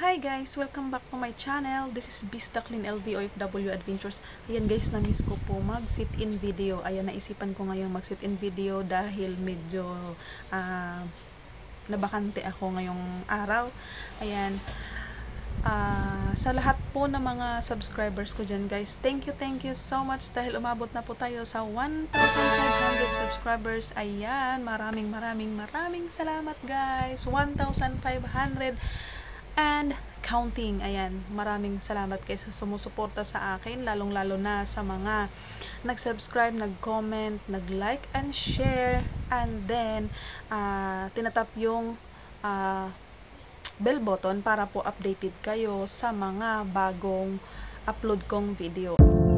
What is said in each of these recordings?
Hi guys! Welcome back to my channel. This is Bistaklin LV OFW Adventures. Ayan guys, na-miss ko po mag-sit-in video. Ayan, naisipan ko ngayong mag-sit-in video dahil medyo nabakante ako ngayong araw. Ayan. Sa lahat po ng mga subscribers ko dyan guys, thank you so much dahil umabot na po tayo sa 1,500 subscribers. Ayan, maraming salamat guys. 1,500 and counting. Ayan, maraming salamat guys sa sumusuporta sa akin, lalong-lalo na sa mga nag-subscribe, nag-comment, nag-like and share, and then tinatap yung bell button para po updated kayo sa mga bagong upload kong video.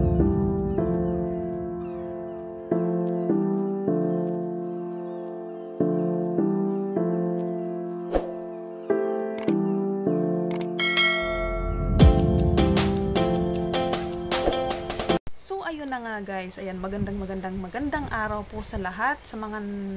So ayun na nga guys, ayan, magandang araw po sa lahat, sa mga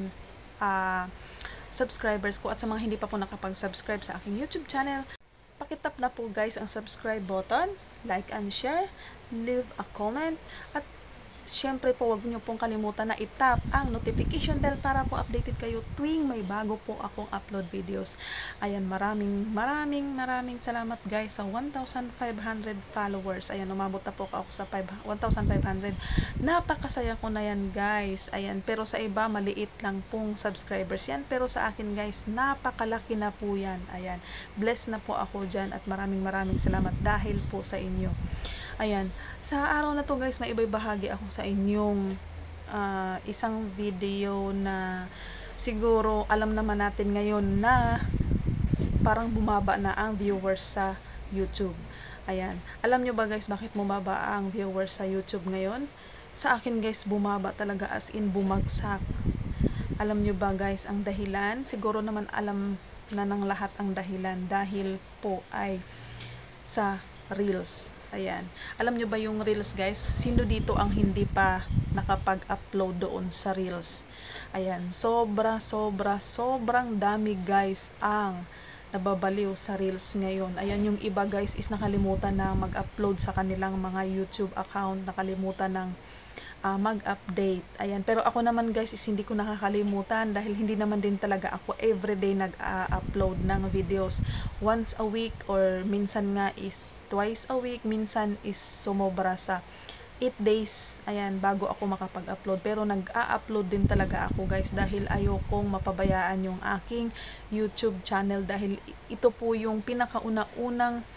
subscribers ko at sa mga hindi pa po nakapag-subscribe sa aking YouTube channel. Pakitap na po guys ang subscribe button, like and share, leave a comment, at syempre po wag niyo pong kalimutan na itap ang notification bell para po updated kayo tuwing may bago po akong upload videos. Ayan, maraming salamat guys sa 1,500 followers. Ayan, umabot na po ako sa 1,500. Napakasaya ko na yan guys. Ayan, pero sa iba maliit lang pong subscribers yan, pero sa akin guys napakalaki na po yan. Ayan, blessed na po ako dyan at maraming salamat dahil po sa inyo. Ayan, sa araw na to guys, may ibahagi ako sa inyong isang video na siguro alam naman natin ngayon na parang bumaba na ang viewers sa YouTube. Ayan, alam nyo ba guys bakit bumaba ang viewers sa YouTube ngayon? Sa akin guys, bumaba talaga, as in bumagsak. Alam nyo ba guys ang dahilan? Siguro naman alam na ng lahat ang dahilan, dahil po ay sa Reels. Ayan. Alam nyo ba yung Reels guys? Sino dito ang hindi pa nakapag-upload doon sa Reels? Ayan. Sobrang dami guys ang nababaliw sa Reels ngayon. Ayan, yung iba guys is nakalimutan na mag-upload sa kanilang mga YouTube account. Nakalimutan ng mag-update. Ayan. Pero ako naman guys is hindi ko nakakalimutan dahil hindi naman din talaga ako everyday nag-upload ng videos. Once a week or minsan nga is twice a week, minsan is sumobra sa 8 days. Ayan, bago ako makapag-upload. Pero nag-a-upload din talaga ako guys dahil ayokong mapabayaan yung aking YouTube channel dahil ito po yung pinakauna-unang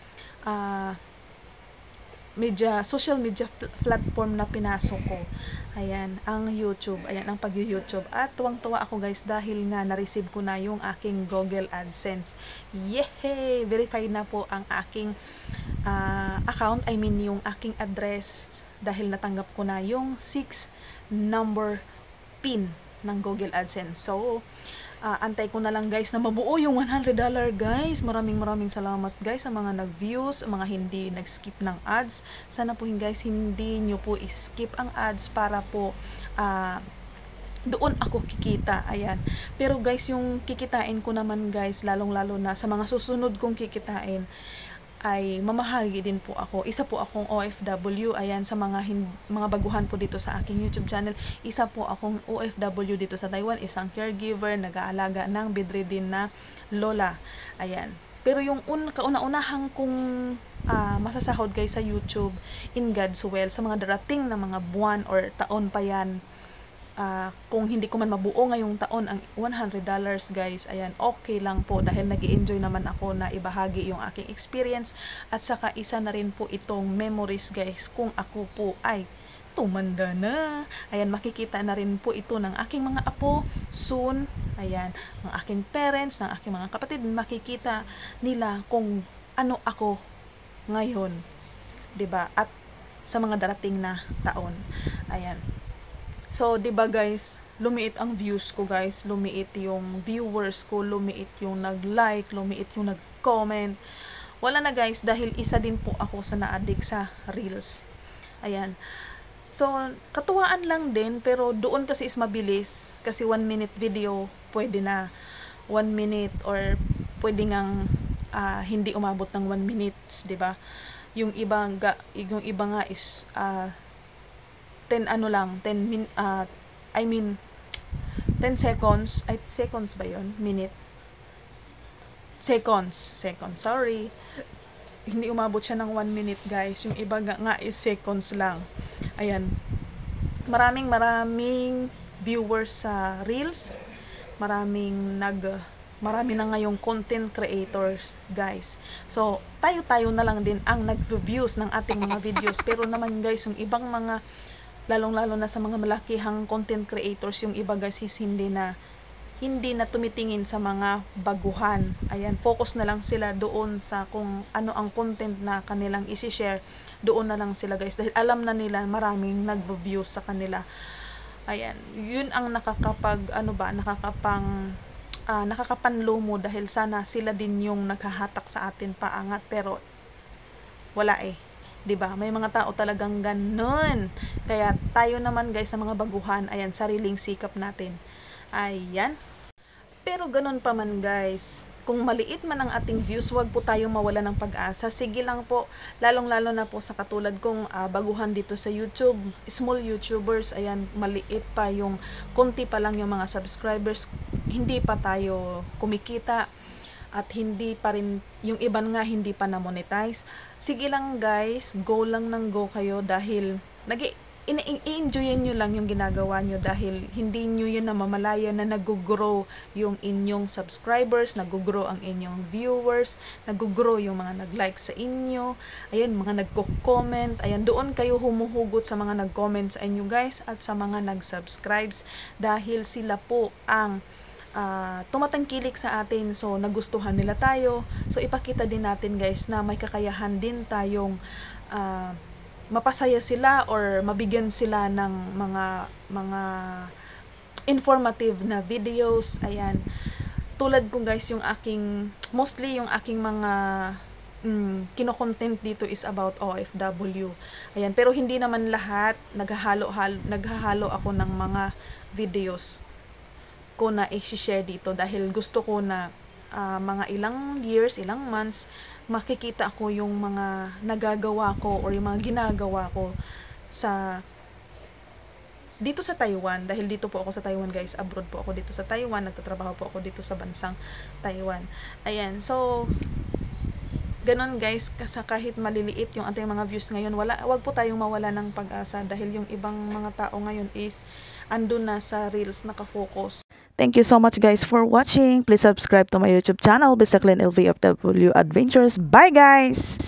social media platform na pinasok ko. Ayan, ang YouTube. Ayan, ang pag-YouTube. At tuwang-tuwa ako guys dahil nga na-receive ko na yung aking Google AdSense. Yehey! Verified na po ang aking account. I mean, yung aking address dahil natanggap ko na yung 6-number PIN ng Google AdSense. So, antay ko na lang guys na mabuo yung $100 guys. Maraming salamat guys sa mga nag-views, mga hindi nag-skip ng ads. Sana po guys hindi nyo po i-skip ang ads para po doon ako kikita. Ayan. Pero guys, yung kikitain ko naman guys, lalong-lalo na sa mga susunod kong kikitain, ay mamahagi din po ako. Isa po akong OFW. Ayan, sa mga baguhan po dito sa aking YouTube channel, isa po akong OFW dito sa Taiwan, isang caregiver, nag-aalaga ng bedridden na lola. Ayan. Pero yung kauna-unahang kong masasahod guys sa YouTube, in God's will, sa mga darating na mga buwan or taon pa yan, kung hindi ko man mabuo ngayong taon ang $100 guys, ayan, okay lang po dahil nag-i-enjoy naman ako na ibahagi yung aking experience, at saka isa na rin po itong memories guys kung ako po ay tumanda na. Ayan, makikita na rin po ito ng aking mga apo soon. Ayan, ng aking parents, ng aking mga kapatid, makikita nila kung ano ako ngayon, 'di ba? At sa mga darating na taon. Ayan. So, 'di ba guys, lumiit ang views ko guys, lumiit yung viewers ko, lumiit yung nag-like, lumiit yung nag-comment. Wala na guys dahil isa din po ako sa na-addict sa Reels. Ayan. So, katuwaan lang din, pero doon kasi is mabilis kasi 1 minute video pwede na 1 minute, or pwede ngang hindi umabot ng 1 minutes, 'di ba? Yung iba nga is 10 10 seconds, ay seconds ba 'yon? Minute. Seconds, sorry. Hindi umabot siya ng 1 minute, guys. Yung iba nga is seconds lang. Ayan. Maraming viewers sa Reels. Marami na ngayong content creators, guys. So, tayo na lang din ang nag-views ng ating mga videos. Pero naman, guys, yung ibang mga, lalong-lalo na sa mga malakihang content creators, yung iba, guys, is hindi na tumitingin sa mga baguhan. Ayan, focus na lang sila doon sa kung ano ang content na kanilang isi-share. Doon na lang sila, guys, dahil alam na nila maraming nag-views sa kanila. Ayan, yun ang nakakapanlo mo, dahil sana sila din yung naghahatak sa atin paangat, pero wala 'di ba? May mga tao talagang ganun. Kaya tayo naman, guys, sa mga baguhan, ayan, sariling sikap natin. Ayan. Pero ganun pa man, guys, kung maliit man ang ating views, wag po tayong mawala ng pag-asa. Sige lang po, lalong-lalo na po sa katulad kong baguhan dito sa YouTube, small YouTubers, ayan, maliit pa yung, konti pa lang yung mga subscribers, hindi pa tayo kumikita, at hindi pa rin, yung iban nga hindi pa na-monetize. Sige lang, guys, go lang ng go kayo, dahil i-enjoyin nyo lang yung ginagawa nyo, dahil hindi nyo yun namamalaya na nag-grow yung inyong subscribers, nag-grow ang inyong viewers, nag-grow yung mga nag-like sa inyo, ayan, mga nagko-comment, ayan, doon kayo humuhugot sa mga nag-comment sa inyo, guys, at sa mga nag-subscribes, dahil sila po ang tumatangkilik sa atin. So, nagustuhan nila tayo. So, ipakita din natin, guys, na may kakayahan din tayong mapasaya sila or mabigyan sila ng mga informative na videos. Ayan. Tulad ko, guys, mostly yung aking mga kino-content dito is about OFW. Ayan, pero hindi naman lahat. Naghahalo ako ng mga videos ko na i-share dito, dahil gusto ko na mga ilang years, ilang months, makikita ko yung mga nagagawa ko or yung mga ginagawa ko dito sa Taiwan, dahil dito po ako sa Taiwan, guys, abroad po ako dito sa Taiwan, nagtatrabaho po ako dito sa bansang Taiwan. Ayan, so ganon, guys, kahit maliliit yung ating mga views ngayon, wag po tayong mawala ng pag-asa, dahil yung ibang mga tao ngayon is andun na sa Reels, nakafocus. Thank you so much, guys, for watching. Please subscribe to my YouTube channel, Bisaclen LVFW Adventures. Bye, guys!